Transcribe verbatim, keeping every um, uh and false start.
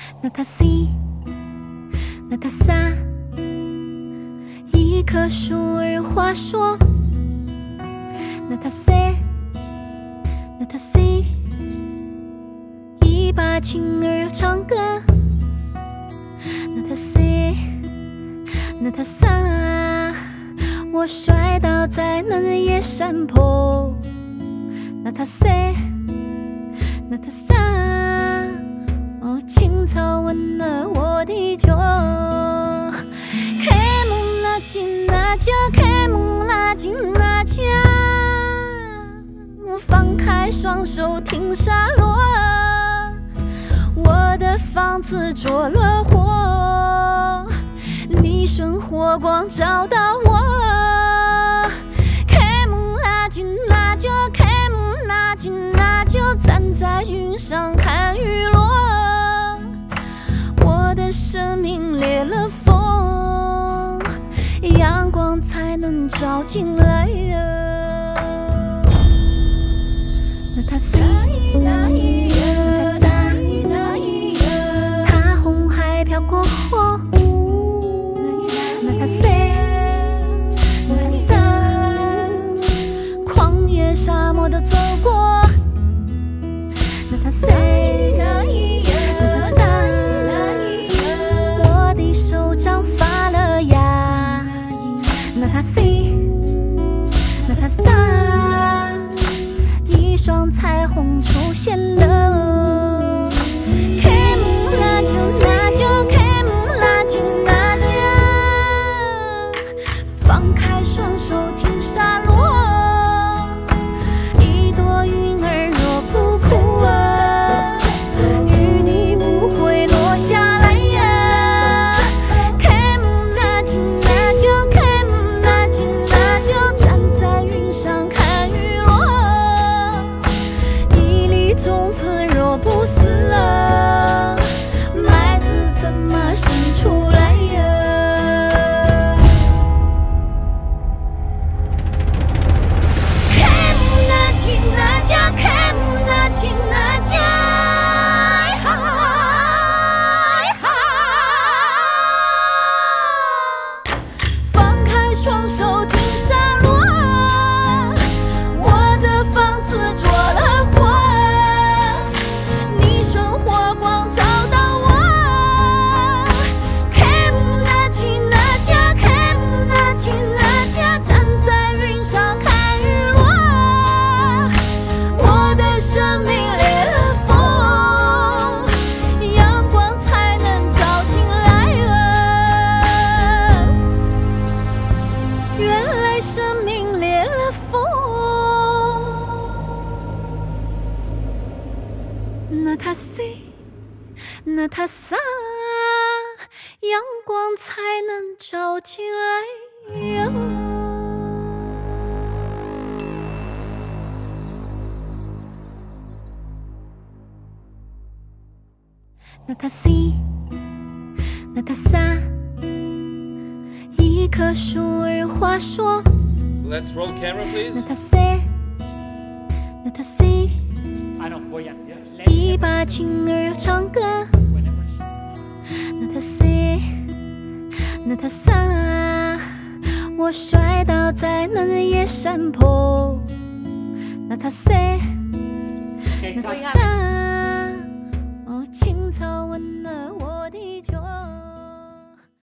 那他 C， 那他 sa， 一棵树儿话说。那他 C， 那他 C， 一把琴儿唱歌。那他 C， 那他 sa， 我摔倒在那野山坡。那他 C， 那他 sa， 哦，青草吻了我的脚。开蒙拉紧那家，开蒙拉紧那家，放开双手听沙落，我的房子着了火，你顺火光照到我。开蒙拉紧那就开蒙拉紧那就站在云上看雨落，我的生命裂了缝，阳光才能照进来呀。那他 C， 那他 sa， 他红海飘过火。那他 C， 那他 sa， 旷野沙漠都走过。那他 C， 那他 sa， 我的手掌发了芽。那他 C， 那他 sa， 一双彩虹出现了。开蒙拉就那就开蒙拉就那就，放开双手听沙落，一朵云儿若不哭啊，雨滴不会落下来呀。开蒙拉紧那就开蒙拉紧那就站在云上看雨落，一粒种子若不死啊，麦子怎么生出来呀？开蒙那紧那家，开蒙那紧那家，哈哈，放开双手听沙落，我的房子着了火，你顺火光照到我。开蒙那紧那家，开蒙那紧那家，站在云上看雨落，我的生命裂了缝，阳光才能照进来了。原来生命裂了缝，那他 C， 那他 sa， 阳光才能照进来呀。那他 C， 那他 sa， 一棵树儿话说。 Let's roll camera, 那 please. 他 C， 那他 C， I don't go yet. Yeah. 一把琴儿唱歌。那他 C， 那他 sa， 我摔倒在那野山坡。那他 C， 那他 sa， 哦，青草吻了我。